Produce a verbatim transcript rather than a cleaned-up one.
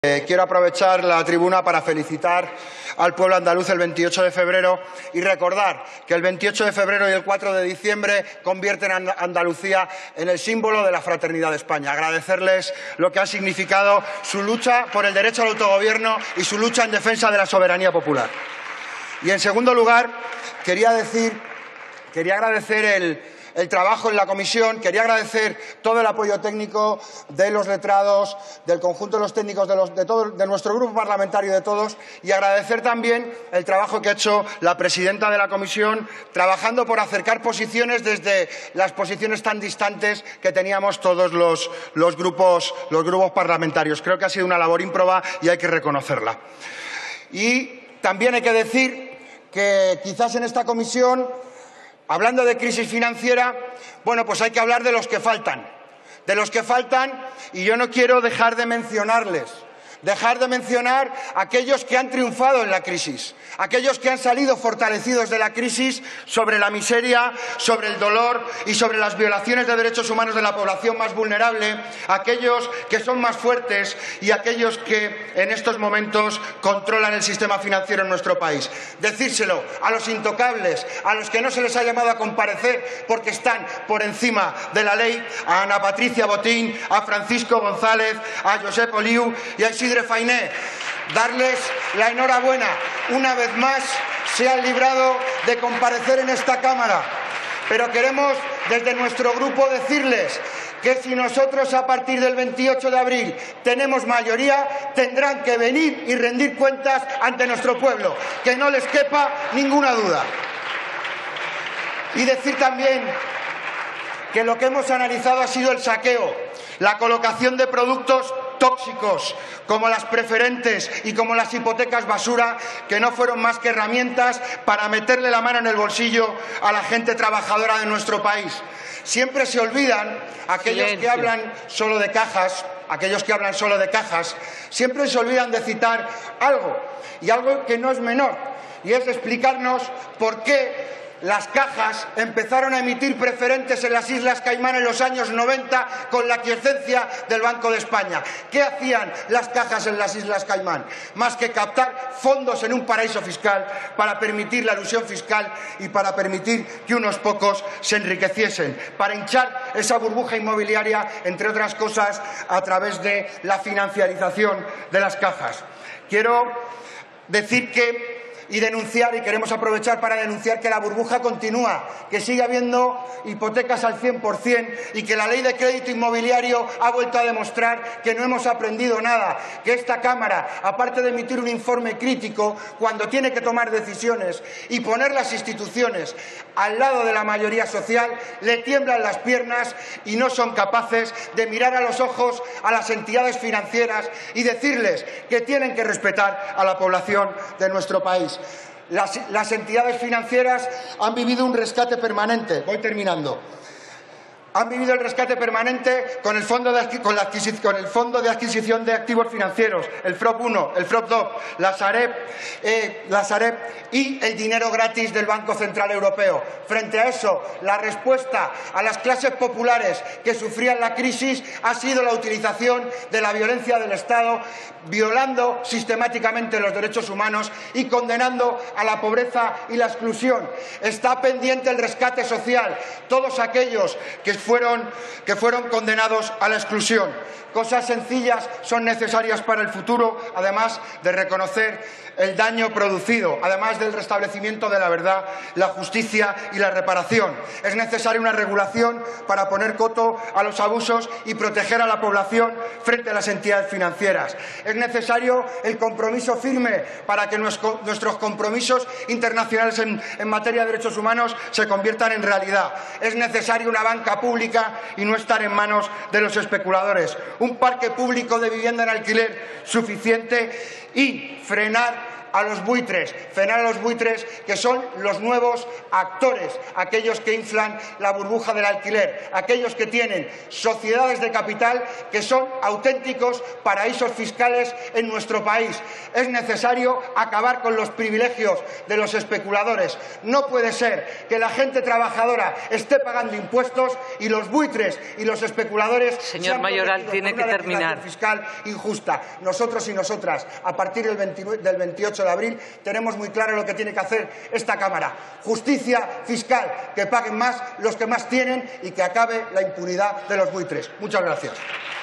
Eh, quiero aprovechar la tribuna para felicitar al pueblo andaluz el veintiocho de febrero y recordar que el veintiocho de febrero y el cuatro de diciembre convierten a Andalucía en el símbolo de la fraternidad de España. Agradecerles lo que ha significado su lucha por el derecho al autogobierno y su lucha en defensa de la soberanía popular. Y en segundo lugar, quería decir, quería agradecer el el trabajo en la comisión, quería agradecer todo el apoyo técnico de los letrados, del conjunto de los técnicos de, los, de, todo, de nuestro grupo parlamentario, de todos, y agradecer también el trabajo que ha hecho la presidenta de la comisión, trabajando por acercar posiciones desde las posiciones tan distantes que teníamos todos los, los, grupos, los grupos parlamentarios. Creo que ha sido una labor ímproba y hay que reconocerla. Y también hay que decir que quizás en esta comisión, hablando de crisis financiera, bueno, pues hay que hablar de los que faltan, de los que faltan, y yo no quiero dejar de mencionarles, dejar de mencionar a aquellos que han triunfado en la crisis, aquellos que han salido fortalecidos de la crisis sobre la miseria, sobre el dolor y sobre las violaciones de derechos humanos de la población más vulnerable, aquellos que son más fuertes y aquellos que en estos momentos controlan el sistema financiero en nuestro país. Decírselo a los intocables, a los que no se les ha llamado a comparecer porque están por encima de la ley, a Ana Patricia Botín, a Francisco González, a Josep Oliu y a Isidre Fainé. Darles la enhorabuena. Una vez más se han librado de comparecer en esta Cámara. Pero queremos desde nuestro grupo decirles que si nosotros a partir del veintiocho de abril tenemos mayoría, tendrán que venir y rendir cuentas ante nuestro pueblo. Que no les quepa ninguna duda. Y decir también que lo que hemos analizado ha sido el saqueo, la colocación de productos tóxicos como las preferentes y como las hipotecas basura, que no fueron más que herramientas para meterle la mano en el bolsillo a la gente trabajadora de nuestro país. Siempre se olvidan aquellos Silencio. que hablan solo de cajas, aquellos que hablan solo de cajas, siempre se olvidan de citar algo, y algo que no es menor, y es explicarnos por qué las cajas empezaron a emitir preferentes en las Islas Caimán en los años noventa con la aquiescencia del Banco de España. ¿Qué hacían las cajas en las Islas Caimán? Más que captar fondos en un paraíso fiscal para permitir la elusión fiscal y para permitir que unos pocos se enriqueciesen, para hinchar esa burbuja inmobiliaria, entre otras cosas, a través de la financiarización de las cajas. Quiero decir que y denunciar, y queremos aprovechar para denunciar que la burbuja continúa, que sigue habiendo hipotecas al cien por cien y que la ley de crédito inmobiliario ha vuelto a demostrar que no hemos aprendido nada, que esta Cámara, aparte de emitir un informe crítico, cuando tiene que tomar decisiones y poner las instituciones al lado de la mayoría social, le tiemblan las piernas y no son capaces de mirar a los ojos a las entidades financieras y decirles que tienen que respetar a la población de nuestro país. Las, las entidades financieras han vivido un rescate permanente. Voy terminando. Han vivido el rescate permanente con el Fondo de, con la con el fondo de Adquisición de Activos Financieros, el F R O P uno, el F R O P dos, la Sareb, eh, la Sareb y el dinero gratis del Banco Central Europeo. Frente a eso, la respuesta a las clases populares que sufrían la crisis ha sido la utilización de la violencia del Estado, violando sistemáticamente los derechos humanos y condenando a la pobreza y la exclusión. Está pendiente el rescate social, todos aquellos que Fueron, que fueron condenados a la exclusión. Cosas sencillas son necesarias para el futuro, además de reconocer el daño producido, además del restablecimiento de la verdad, la justicia y la reparación. Es necesaria una regulación para poner coto a los abusos y proteger a la población frente a las entidades financieras. Es necesario el compromiso firme para que nuestros compromisos internacionales en, en materia de derechos humanos se conviertan en realidad. Es necesaria una banca pública y no estar en manos de los especuladores. Un parque público de vivienda en alquiler suficiente y frenar a los buitres, frenar a los buitres que son los nuevos actores, aquellos que inflan la burbuja del alquiler, aquellos que tienen sociedades de capital que son auténticos paraísos fiscales en nuestro país. Es necesario acabar con los privilegios de los especuladores. No puede ser que la gente trabajadora esté pagando impuestos y los buitres y los especuladores Señor Mayoral, tiene que terminar. Fiscal injusta. Nosotros y nosotras, a partir del, veintinueve, del veintiocho de abril, tenemos muy claro lo que tiene que hacer esta Cámara. Justicia fiscal, que paguen más los que más tienen y que acabe la impunidad de los buitres. Muchas gracias.